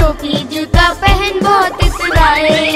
टोपी जूता पहन बहुत इतराए।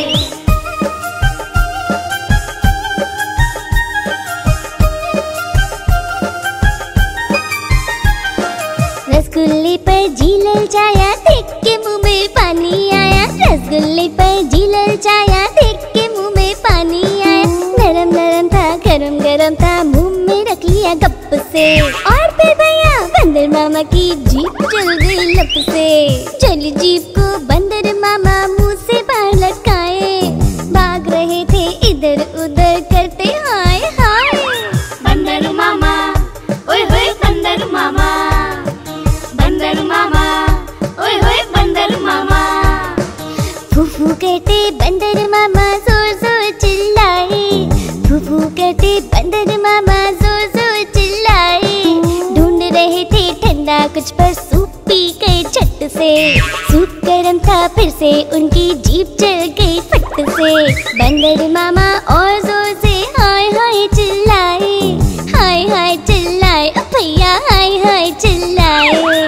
रसगुल्ले पर जी ललचाया, देख के मुंह में पानी आया। रसगुल्ले पर जी ललचाया, देख के मुंह में पानी आया। नरम नरम था, गरम गरम था, मुंह में रख लिया गप से। और फिर भैया बंदर मामा की जीप चल गई लप से। चली जीप को बंदर मामा मुंह से बाहर लटकाए। भाग रहे थे इधर उधर करते हाय हाय। बंदर मामा ओए होए बंदर मामा, बंदर मामा ओए होए बंदर मामा। फूफू कहते बंदर मामा जोर जोर चिल्लाए। फूफू कहते बंदर मामा जोर जोर चिल्लाए। ढूंढ रहे थे ठंडा कुछ पर सूप पी गए झट से। सूप गर्म था फिर से उनकी जीभ जल गई फट से। बंदर मामा और जोर से हाय हाय चिल्लाए। हाय हाय चिल्लाए भैया, हाय हाय चिल्लाए।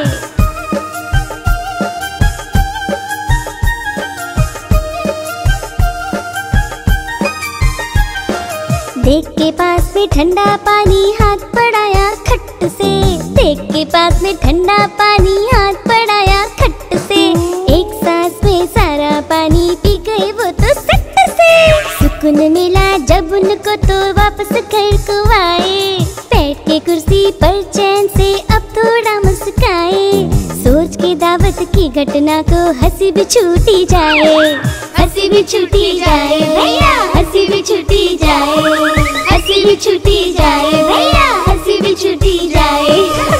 देख के पास में ठंडा पानी, हाथ बढ़ाया खट से। देख के पास में ठंडा पानी, हाथ बढ़ाया खट से। एक सांस में सारा पानी पी गए वो तो सट से। सुकून मिला जब उनको तो वापस घर को आए। बैठ के कुर्सी पर चैन से अब थोड़ा मुस्काए। सोच के दावत की घटना को हंसी भी छूटी जाए। हंसी भी छूटी जाए भैया, हंसी भी छूटी जाए। हंसी भी छूटी जाए भैया, हंसी भी छूटी जाए।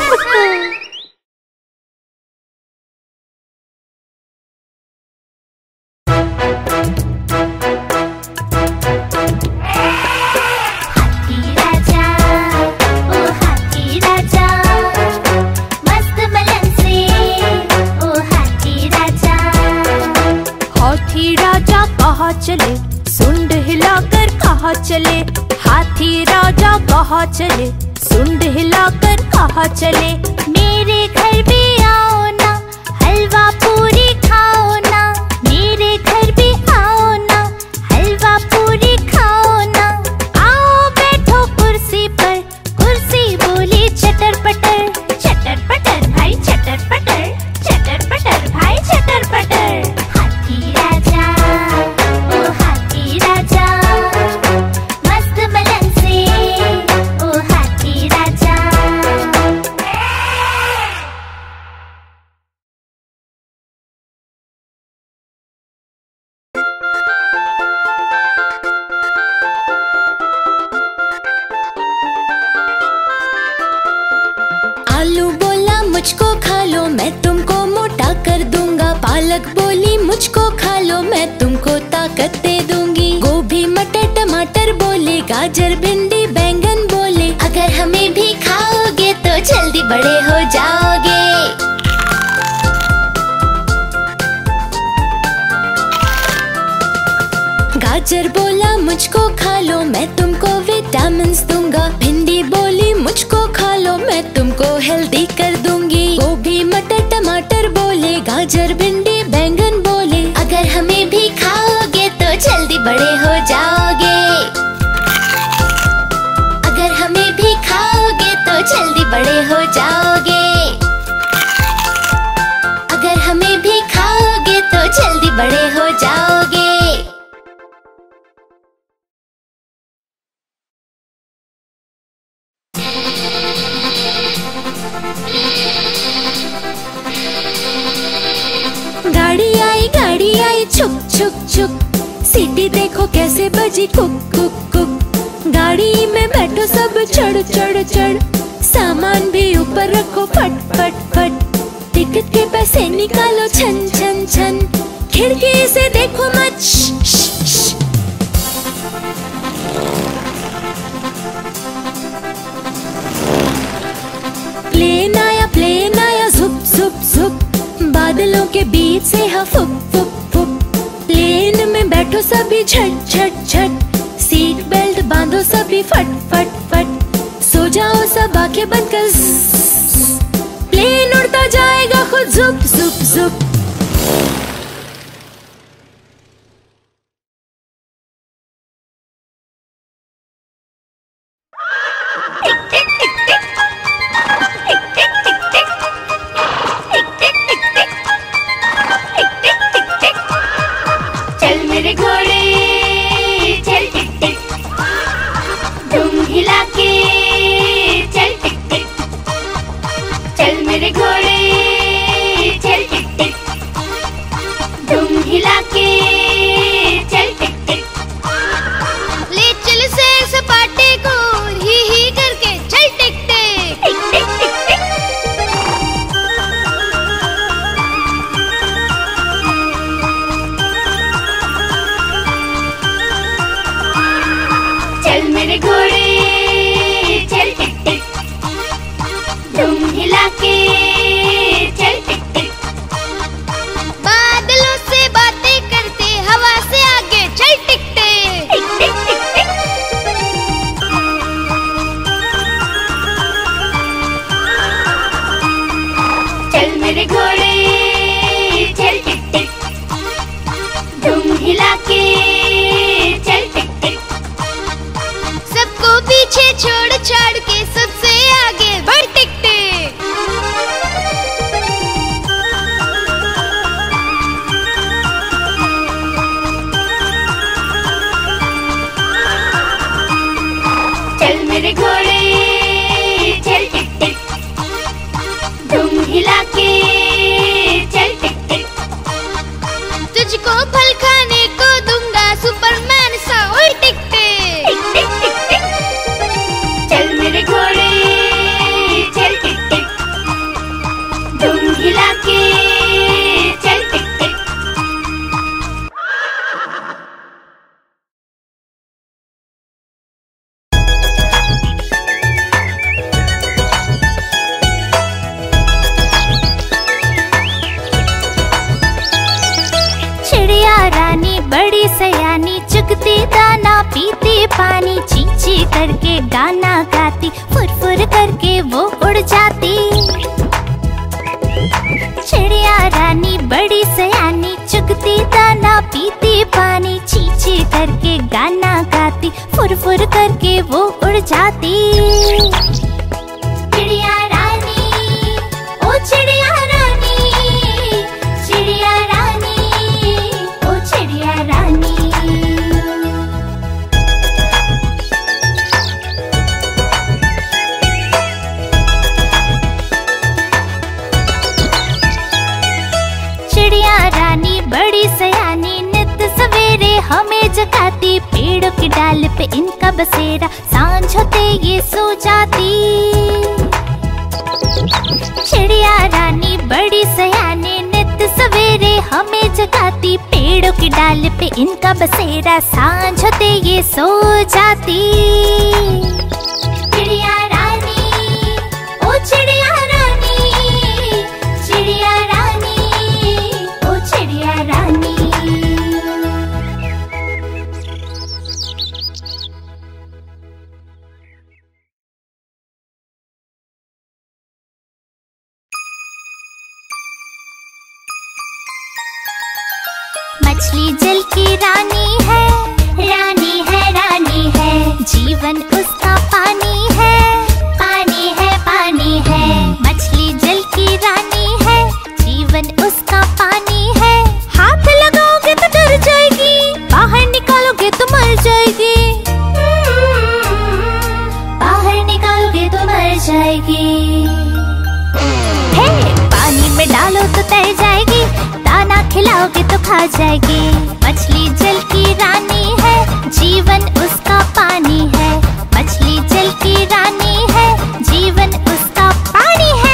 चले सुंड हिलाकर कहाँ चले। हाथी राजा कहाँ चले, सुंड हिलाकर कहाँ चले। मेरे घर भी आओ ना, हलवा पूरी खाओ ना। मेरे घर भी आओ ना, हलवा पूरी खाओ ना। आओ बैठो कुर्सी पर, कुर्सी बोली चटर पटर। चटर पटर भाई चटर पटर, चटर पटर भाई चटर पटर। हाथी राजा मस्त मलन से ओ हाथी राजा। आलू बोला मुझको खा लो, मैं तुमको मोटा कर दूंगा। पालक बोली मुझको खा लो, मैं तुमको ताकत दे दूंगी। गोभी मटर टमाटर बोले, गाजर भिंडी बैंगन बोले, अगर हमें भी खाओगे तो जल्दी बड़े हो जाओगे। गाजर बोला मुझको खा लो, मैं तुमको विटामिन्स दूंगा। भिंडी बोली मुझको खा लो, मैं तुमको हेल्दी कर दूंगी। गोभी मटर टमाटर बोले, गाजर भिंडी बैंगन बोले, अगर हमें भी खाओगे तो जल्दी बड़े हो जाओगे। अगर हमें भी खाओगे तो जल्दी बड़े हो जाओगे। अगर हमें भी खाओगे तो जल्दी बड़े हो जाओगे। गाड़ी आई छुक छुक छुक, सीटी देखो कैसे बजी कुक कुक कुक। गाड़ी में बैठो सब चढ़ चढ़ चढ़, सामान भी ऊपर रखो फट फट फट। टिकट के पैसे निकालो छन छन छन, खिड़की से देखो मत श श श। प्लेन आया झुप झुप झुप, बादलों के बीच से हाँ फुक फुक फुक। प्लेन में बैठो सभी झट झट झट, सीट बेल्ट बांधो सभी फट फट फट। सो जाओ सब आंखें बंद कर, प्लेन उड़ता जाएगा खुद झुप झुप झुप। पीती पानी, ची ची करके गाना गाती, फुर फुर करके वो उड़ जाती। चिड़िया रानी बड़ी सयानी, चुगती दाना पीती पानी, ची ची करके गाना गाती, फुर फुर करके वो उड़ जाती। चिड़िया रानी, ओ चिड़िया रानी, चिड़िया रानी, ओ चिड़िया रानी। चिड़िया रानी बड़ी सयानी, नित सवेरे हमें जगाती, पेड़ों की डाल पे इनका बसेरा, सांझ होते ये सो जाती। चिड़िया रानी बड़ी सयानी, नित सवेरे हमें जगाती, पेड़ों की डाल पे इनका बसेरा, सांझ होते ये सो जाती। चिड़िया रानी, ओ चिड़िया रानी, चिड़िया रानी, ओ चिड़िया रानी। मछली जल की रानी है, रानी है, रानी है, जीवन उसका पानी है, पानी है, पानी है। मछली जल की रानी है, जीवन उसका पानी है। हाथ लगाओगे तो डर जाएगी, बाहर निकालोगे तो मर जाएगी, बाहर निकालोगे तो मर जाएगी। हे, पानी में डालो तो तैर जाएगी, दाना खिलाओगे तो खा जाएगी। मछली जल की रानी है, जीवन उसका पानी है। मछली जल की रानी है, जीवन उसका पानी है।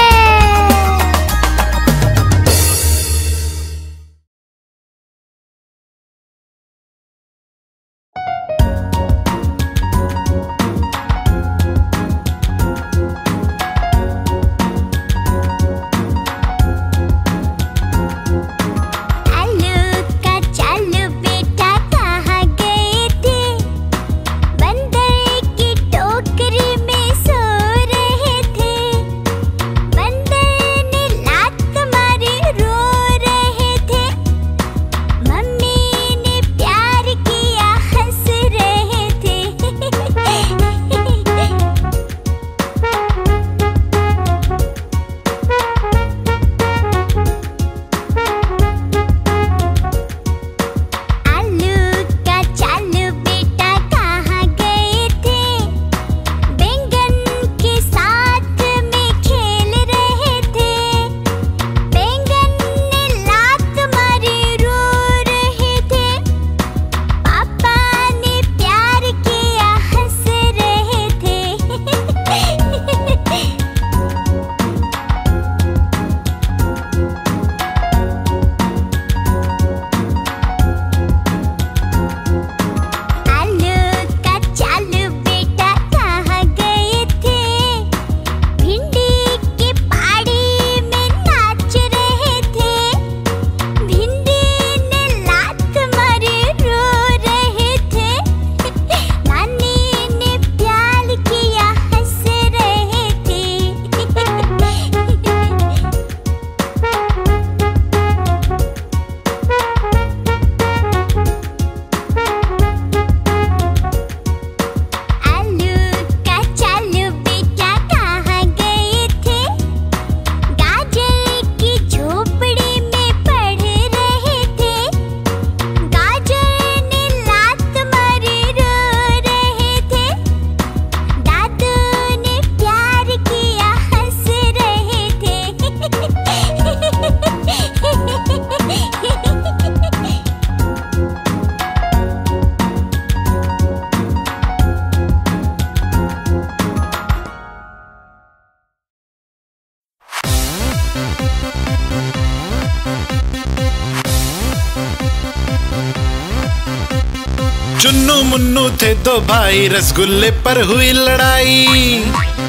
चुन्नू मुन्नू थे दो भाई, रसगुल्ले पर हुई लड़ाई।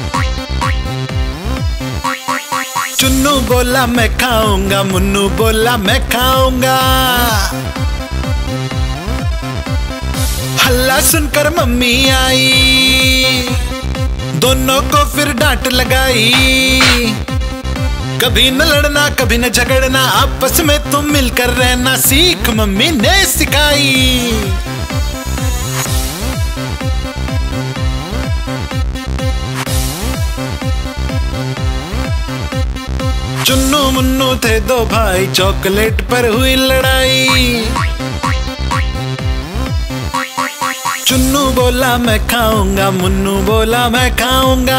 चुन्नू बोला मैं खाऊंगा, मुन्नू बोला मैं खाऊंगा। हल्ला सुनकर मम्मी आई, दोनों को फिर डांट लगाई। कभी न लड़ना कभी न झगड़ना, आपस में तुम मिलकर रहना सीख मम्मी ने सिखाई। चुन्नू मुन्नू थे दो भाई, चॉकलेट पर हुई लड़ाई। चुन्नू बोला मैं खाऊंगा, मुन्नू बोला मैं खाऊंगा।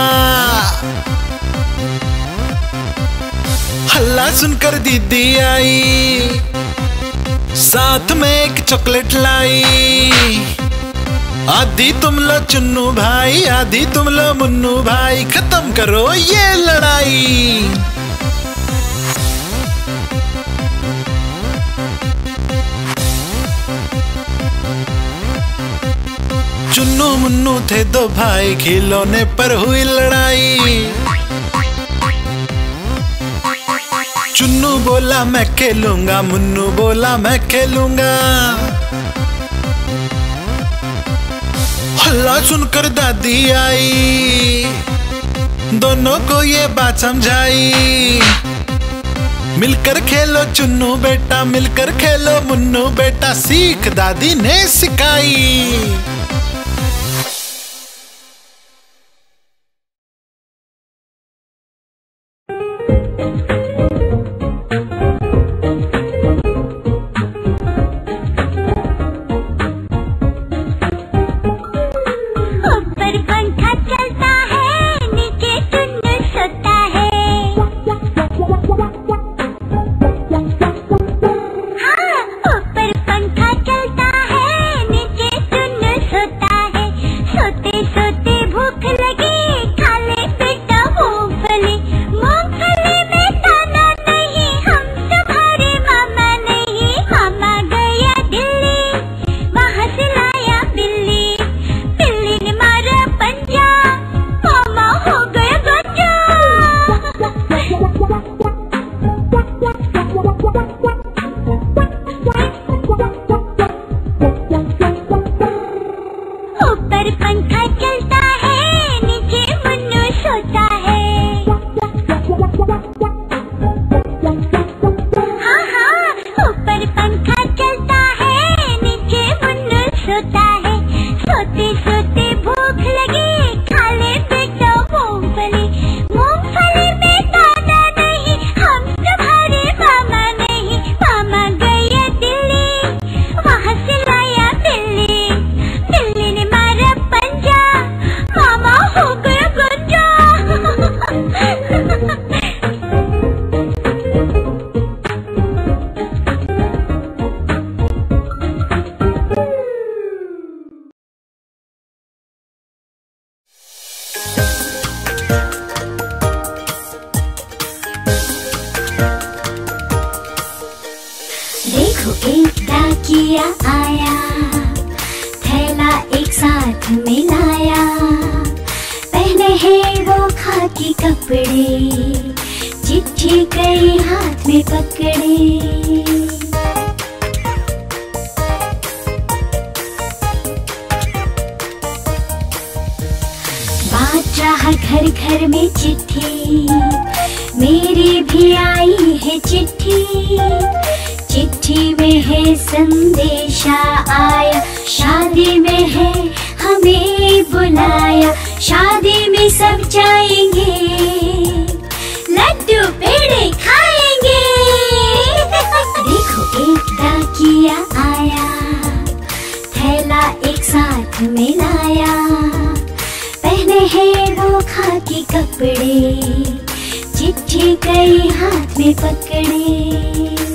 हल्ला सुनकर दीदी आई, साथ में एक चॉकलेट लाई। आधी तुम लो चुन्नू भाई, आधी तुम लो मुन्नू भाई, खत्म करो ये लड़ाई। चुन्नू मुन्नू थे दो भाई, खिलौने पर हुई लड़ाई। चुन्नू बोला मैं खेलूंगा, मुन्नू बोला मैं खेलूंगा। हल्ला सुनकर दादी आई, दोनों को ये बात समझाई। मिलकर खेलो चुन्नू बेटा, मिलकर खेलो मुन्नू बेटा, सीख दादी ने सिखाई। डाकिया आया, थैला एक साथ मिलाया। पहने हैं वो खाकी कपड़े, चिट्ठी कई हाथ में पकड़े। बात रहा घर घर में चिट्ठी, मेरी भी आई है चिट्ठी। चिट्ठी में है संदेशा आया, शादी में है हमें बुलाया। शादी में सब जाएंगे, लड्डू पेड़े खाएंगे। देखो एक डाकिया आया, थैला एक साथ मिलाया। पहने हैं वो खाकी कपड़े, चिट्ठी कई हाथ में पकड़े।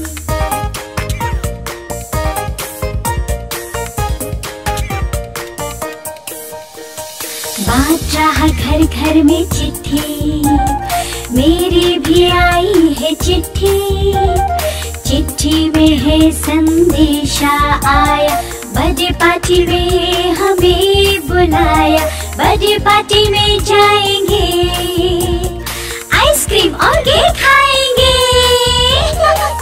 बात रहा घर घर में चिट्ठी, मेरी भी आई है चिट्ठी। चिट्ठी में है संदेशा आया, बर्थडे पार्टी में हमें बुलाया। बर्थडे पार्टी में जाएंगे, आइसक्रीम और केक खाएंगे।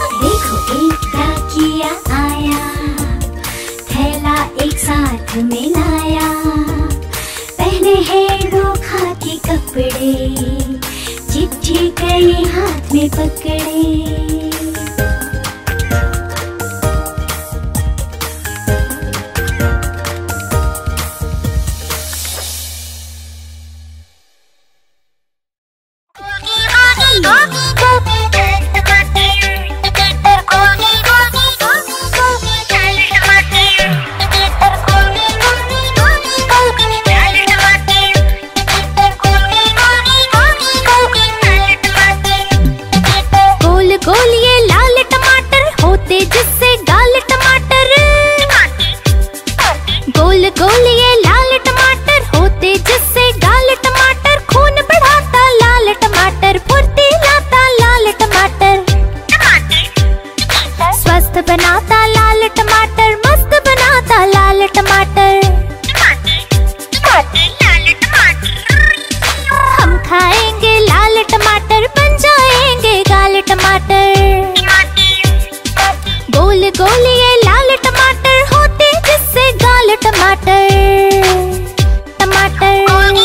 देखो एक डाकिया आया, थैला एक साथ में हाथ में पकड़े। बनाता लाल टमाटर, मस्त बनाता लाल टमाटर। हम खाएंगे लाल टमाटर, बन जाएंगे गाल टमाटर। गोल गोल ये लाल टमाटर होते जिससे गाल टमाटर। टमाटर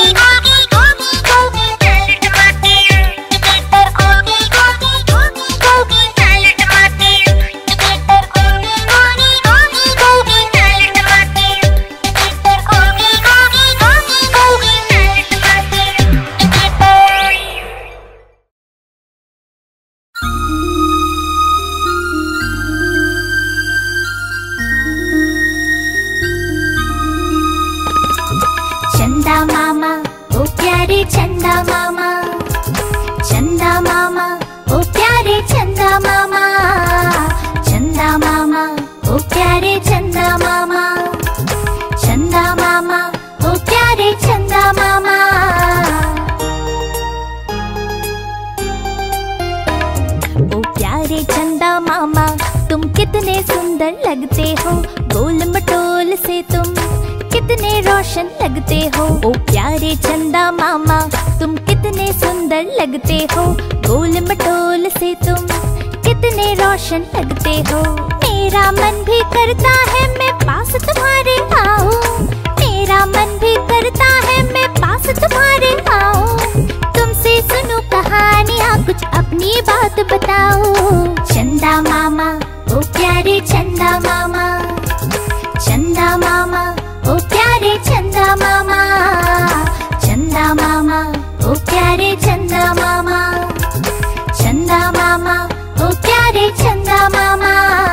चंदा मामा ओ प्यारे चंदा मामा, चंदा मामा ओ प्यारे चंदा मामा, चंदा मामा ओ प्यारे चंदा मामा, चंदा मामा ओ प्यारे चंदा मामा। ओ प्यारे चंदा मामा तुम कितने सुंदर लगते हो, गोल मटोल से तुम कितने रोशन लगते हो। ओ प्यारे चंदा मामा तुम कितने सुंदर लगते हो, गोल मटोल से तुम कितने रोशन लगते हो। मेरा मन भी करता है मैं पास तुम्हारे आऊं, मेरा मन भी करता है मैं पास तुम्हारे आऊं। तुमसे सुनूं कहानियाँ कुछ अपनी बात बताओ। चंदा मामा ओ प्यारे चंदा मामा, चंदा मामा ओ प्यारे चंदा मामा, चंदा मामा ओ प्यारे चंदा मामा, चंदा मामा ओ प्यारे चंदा मामा।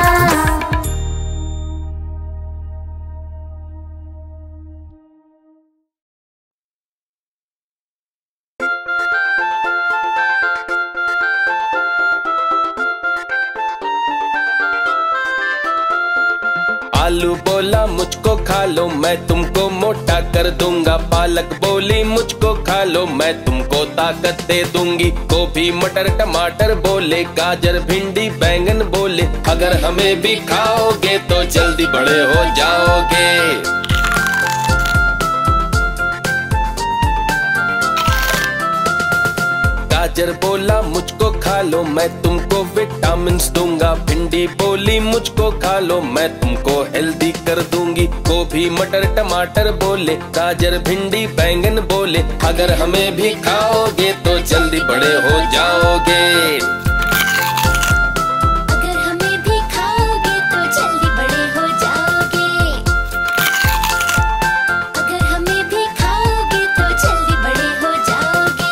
आलू बोला मुझको खा लो मैं तुमको मोटा कर दूंगा, पालक बोली मुझको खा लो मैं तुमको ताकत दे दूंगी। गोभी मटर टमाटर बोले, गाजर भिंडी बैंगन बोले, अगर हमें भी खाओगे तो जल्दी बड़े हो जाओगे। गाजर बोला मुझको खा लो मैं तुमको विटामिन्स दूंगा, भिंडी बोली मुझको खा लो मैं तुमको हेल्दी कर दूंगी। गोभी मटर टमाटर बोले, गाजर भिंडी बैंगन बोले, अगर हमें भी खाओगे तो जल्दी बड़े हो जाओगे। अगर हमें भी खाओगे तो जल्दी बड़े हो जाओगे। अगर हमें भी खाओगे तो जल्दी बड़े हो जाओगे।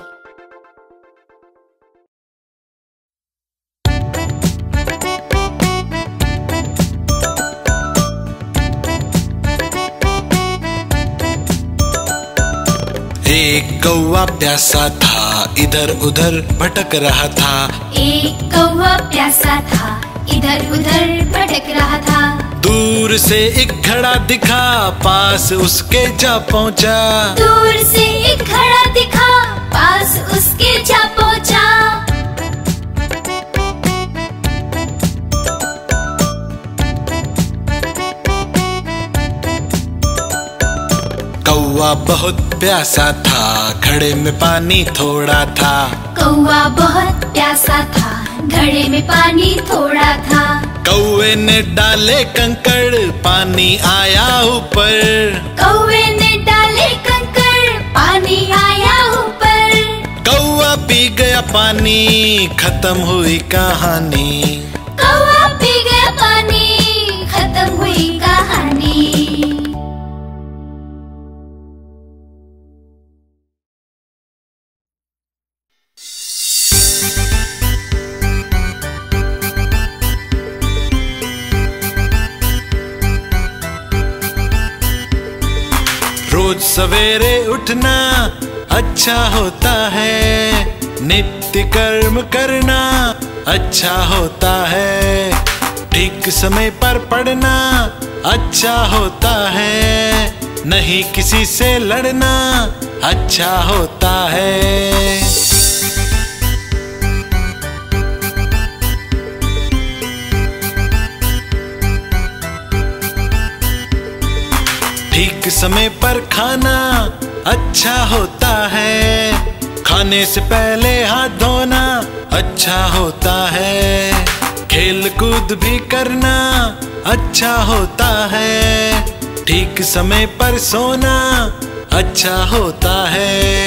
एक कौवा प्यासा था इधर उधर भटक रहा था, एक कौवा प्यासा था इधर उधर भटक रहा था। दूर से एक घड़ा दिखा पास उसके जा पहुंचा, दूर से एक घड़ा दिखा पास उसके जा पहुंचा। कौवा बहुत प्यासा था घड़े में पानी थोड़ा था, कौवा बहुत प्यासा था घड़े में पानी थोड़ा था। कौवे ने डाले कंकड़ पानी आया ऊपर, कौवे ने डाले कंकड़ पानी आया ऊपर। कौवा पी गया पानी, खत्म हुई कहानी। कौवा पी गया पानी, खत्म हुई कहानी। रोज सवेरे उठना अच्छा होता है, नित्य कर्म करना अच्छा होता है, ठीक समय पर पढ़ना अच्छा होता है, नहीं किसी से लड़ना अच्छा होता है। ठीक समय पर खाना अच्छा होता है, खाने से पहले हाथ धोना अच्छा होता है, खेल कूद भी करना अच्छा होता है, ठीक समय पर सोना अच्छा होता है।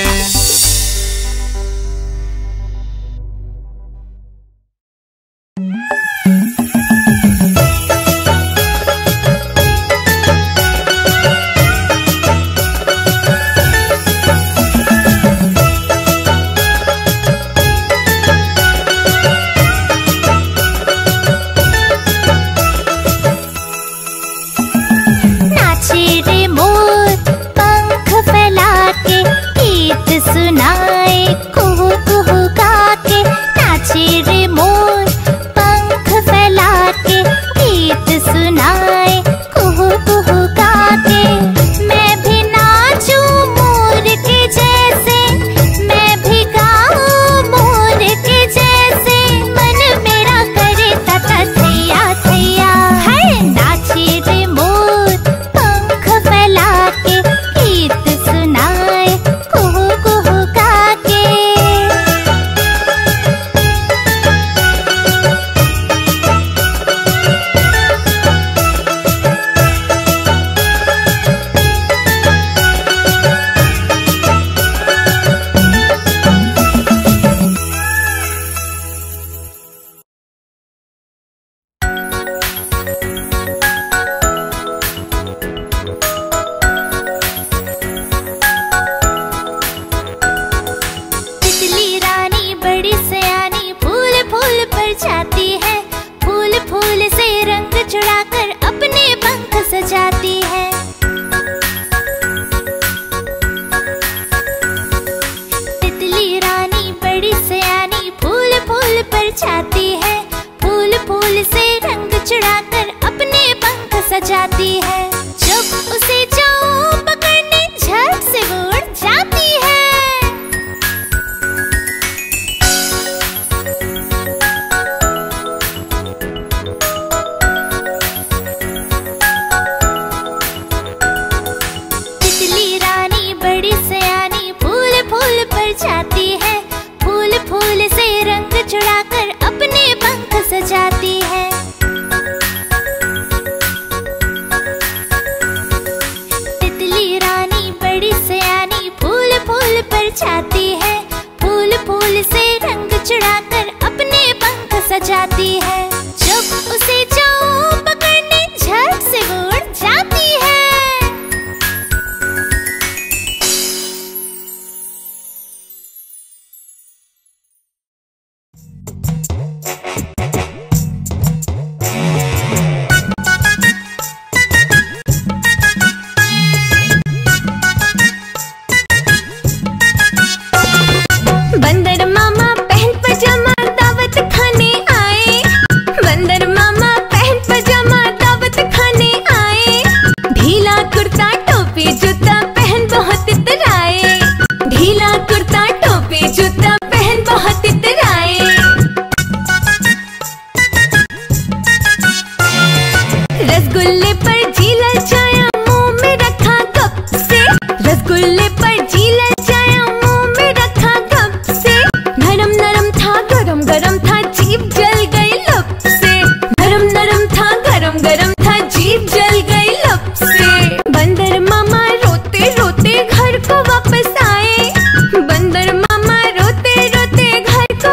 घर को वापस आए, बंदर मामा रोते रोते घर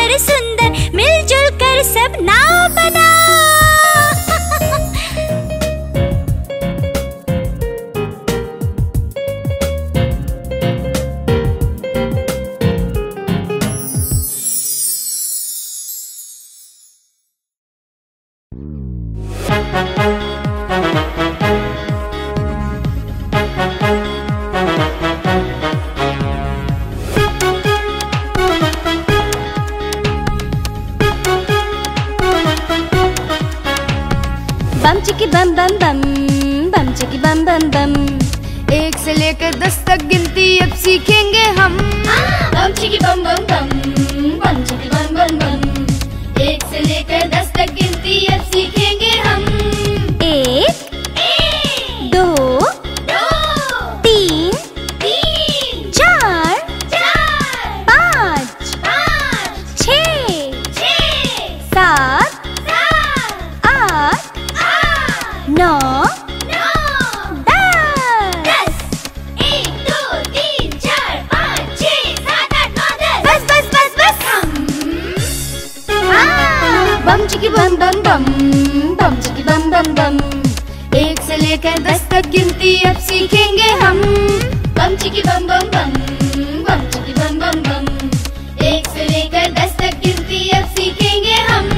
कर सुंदर, मिलजुल कर सब नाव बनाओ। बम चिकी बम बम बम, बम चिकी बम बम बम। 1 से लेकर 10 तक गिनती अब सीखेंगे हम। बम चिकी बम बम बम, बम चिकी बम बम बम। 1 से लेकर 10 तक गिनती अब सीखेंगे हम। 1 2 3 4 5 6 7 8 9 10। 1 2 3 4 5 6 7 8 9 10। बस बम चिकी बम बम बम, बम चिकी बम बम बम। 1 से लेकर 10 तक गिनती अब सीखेंगे हम। बम चिकी बम बम बम, बम चिकी बम बम बम। 1 से लेकर 10 तक गिनती अब सीखेंगे हम।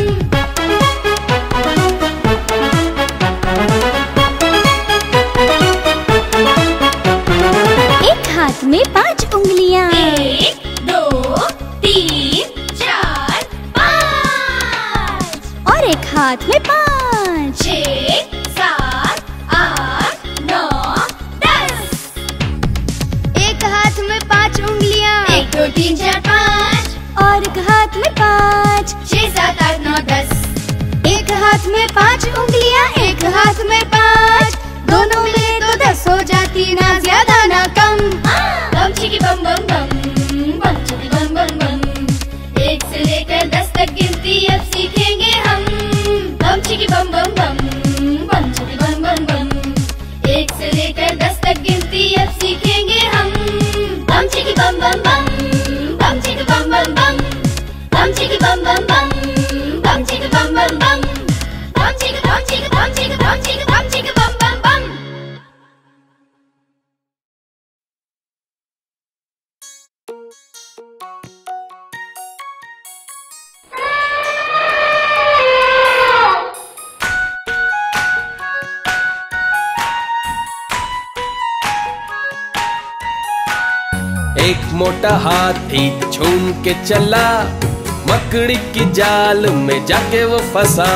एक हाथ में 5 उंगलियां। 1 2 3 4 5। और एक हाथ में 5। 6 7 8 9 10। एक हाथ में 5 उंगलियां। 1 2 3 4 5। और एक हाथ में 5। 6 7 8 9 10। एक हाथ में 5 उंगलियां, एक हाथ में 5। दोनों में तो 10 हो जाती, ना ज्यादा ना कम। बम चिकी बम बम बम, बम चिकी बम बम बम। 1 से लेकर 10 तक गिनती अब सीखेंगे हम। बम चिकी बम बम बम, बम चिकी बम बम बम। 1 से लेकर 10 तक गिनती अब सीखेंगे हम। बम चिकी बम बम बम, बम चिकी बम बम बम। बम चिकी बम बम बम, बम चिकी बम बम बम। बम चिकी बम चिकी बम चिकी बम चिकी बम चिकी बम बम बम। एक मोटा हाथी झूम के चला, मकड़ी की जाल में जाके वो फंसा।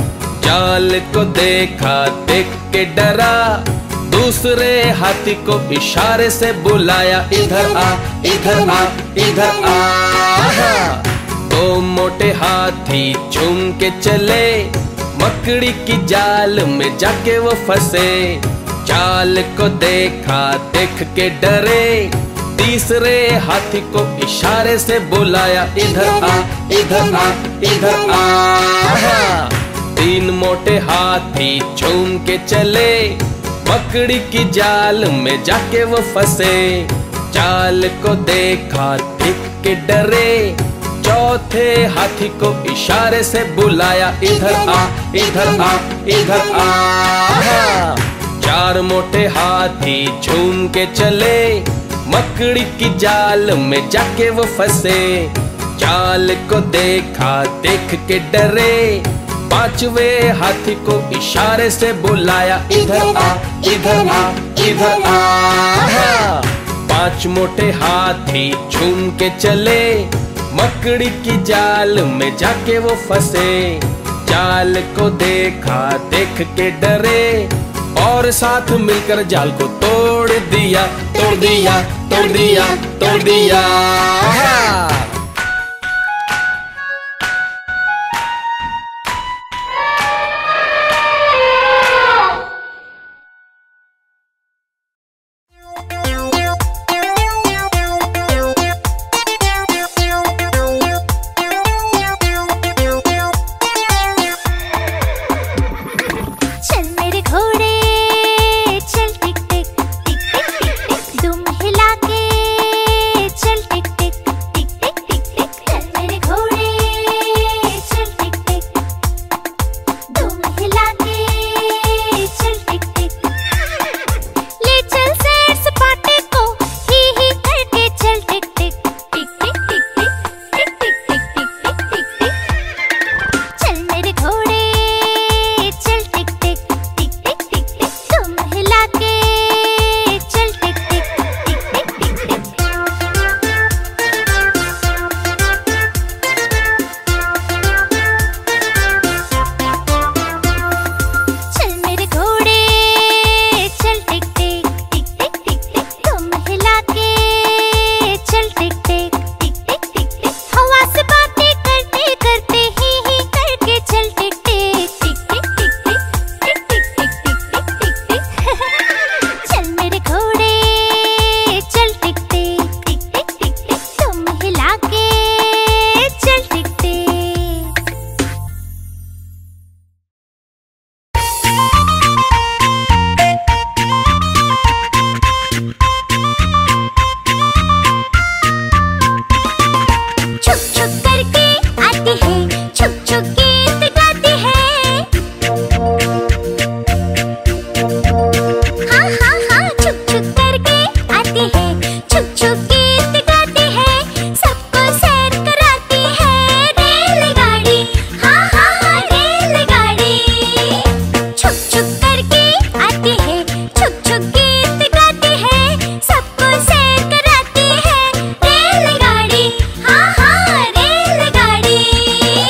जाल को देखा, देख के डरा, दूसरे हाथी को इशारे से बुलाया, इधर आ इधर आ इधर आ। दो मोटे हाथी झूम के चले, मकड़ी की जाल में जाके वो फंसे। जाल को देखा, देख के डरे, तीसरे हाथी को इशारे से बुलाया, इधर आ इधर आ इधर आ। 3 मोटे हाथी झूम के चले, मकड़ी की जाल में जाके वो फंसे। जाल को देखा, देख के डरे, चौथे हाथी को इशारे से बुलाया, इधर आ इधर आ इधर आ। 4 मोटे हाथी झूम के चले, मकड़ी की जाल में जाके वो फंसे। जाल को देखा, देख के डरे, 5वें हाथी को इशारे से बुलाया, इधर आ इधर आ इधर आ। 5 मोटे हाथी झूम के चले, मकड़ी की जाल में जाके वो फंसे। जाल को देखा, देख के डरे, और साथ मिलकर जाल को तोड़ दिया तोड़ दिया तोड़ दिया तोड़ दिया। दुम हिला के चल टिक टिक टिक टिक। आती है, छुक छुक गीत गाती है। हाँ हाँ हाँ, छुक छुक करके आती है, छुक छुक गीत गाती है, सबको सैर कराती है रेलगाड़ी। हाँ हाँ हाँ, रेलगाड़ी। छुक छुक करके आती है, छुक छुक गीत गाती है, सबको सैर कराती है रेलगाड़ी। हाँ हाँ, रेलगाड़ी।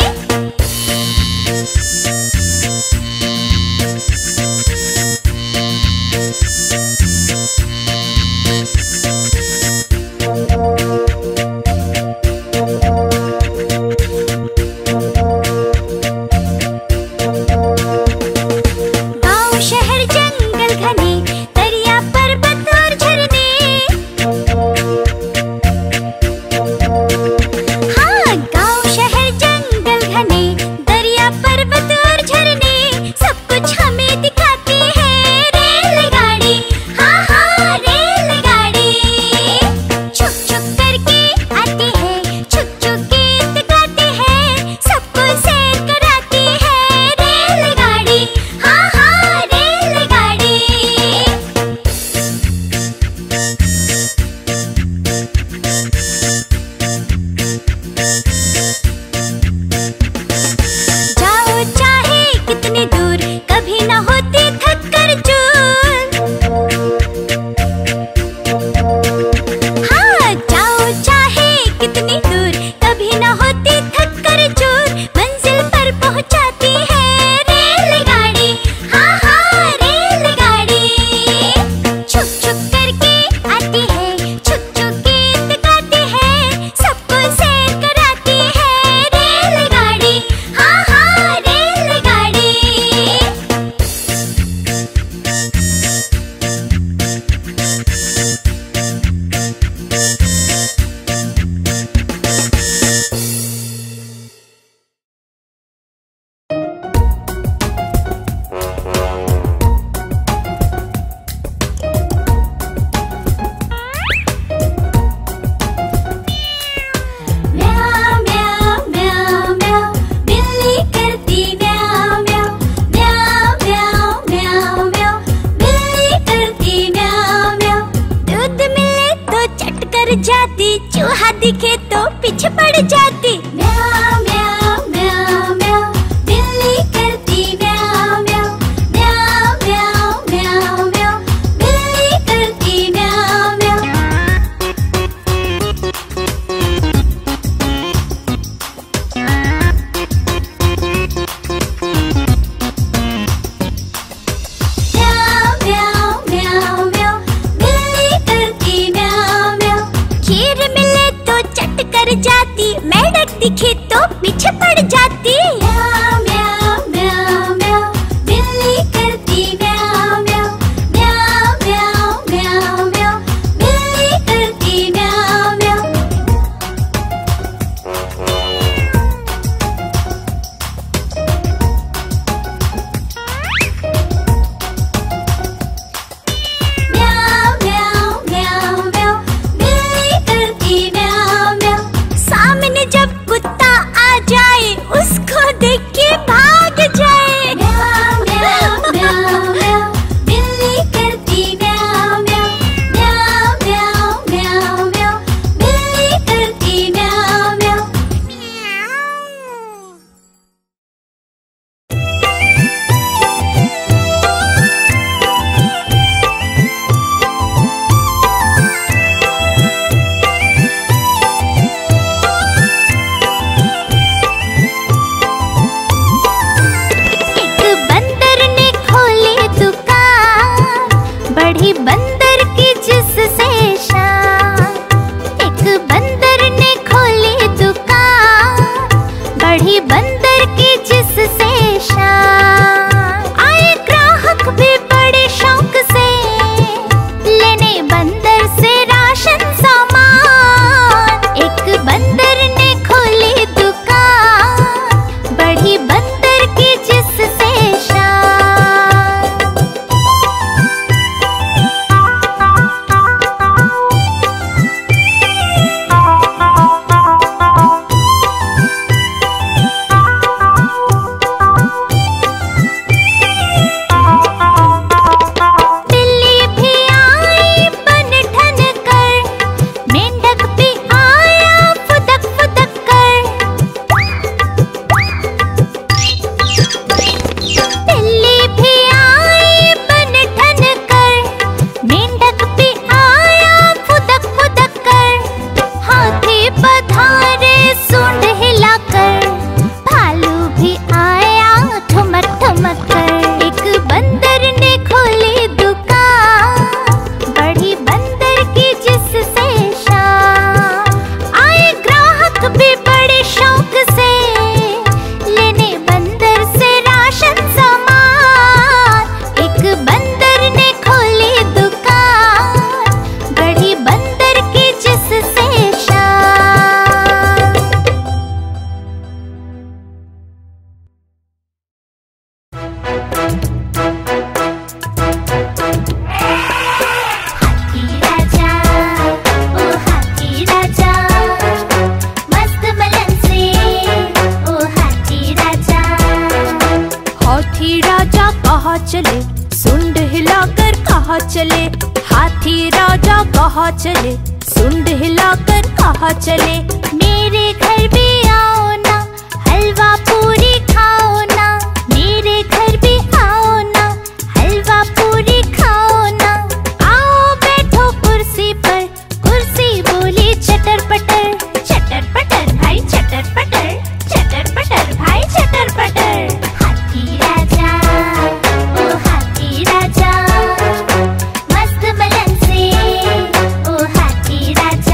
चले, सुंड हिलाकर कहाँ चले, हाथी राजा कहाँ चले, सुंड हिलाकर कहाँ चले। मेरे घर भी आओ ना, हलवा पूरी खाओ ना, मेरे घर भी आओ ना, हलवा पूरी खाओ ना। आओ बैठो कुर्सी पर, कुर्सी बोली चटर पटर, चटर पटर भाई चटर पटर, चटर पटर भाई चटर पटर। हाथी राजा ओ हाथी राजा, मस्त बलन से ओ हाथी राजा।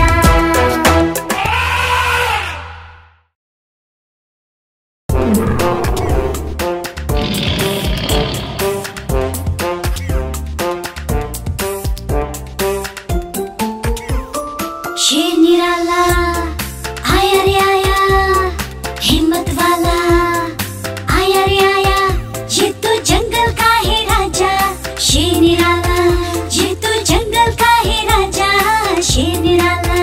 शेर निराला आया रे आया, हिम्मत वाला आया रे आया, ये तो जंगल का है राजा। शेर निराला ये तो जंगल का है राजा, शेर निराला।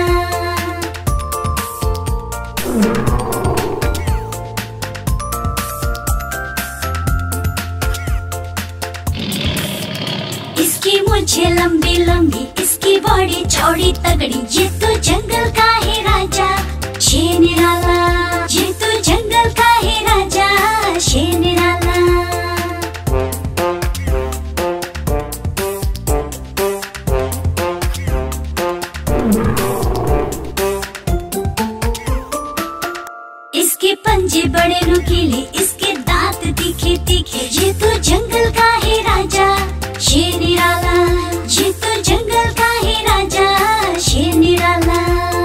इसकी मूंछें लंबी लंबी, इसकी बॉडी चौड़ी तगड़ी, ये तो जंगल का है राजा। शेर निराला ये तो जंगल का है राजा, शेर निराला। इसके पंजे बड़े नुकीले, इसके दांत तीखे तीखे, ये तो जंगल का है राजा। शेर निराला ये तो जंगल का है राजा, शेर निराला।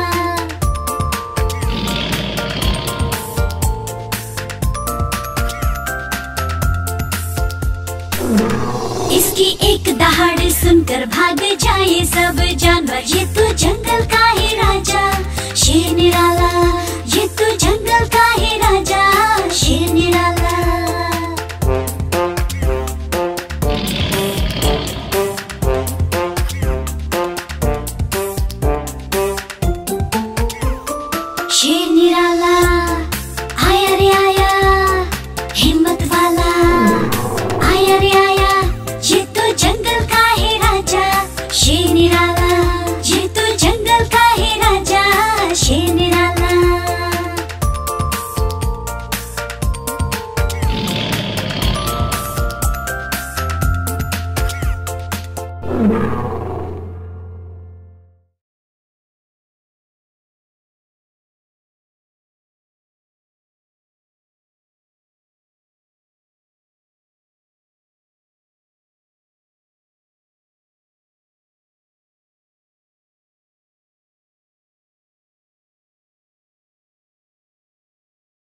इसकी एक दहाड़ सुनकर भाग जाए सब जानवर, ये तो जंगल का है राजा। शेर निराला ये तो जंगल का है राजा, शेर निराला। शेर निराला आया रे आया, हिम्मत वाला आया रे आया, ये तो जंगल का है राजा। शेर निराला ये तो जंगल का है राजा, शेर निराला।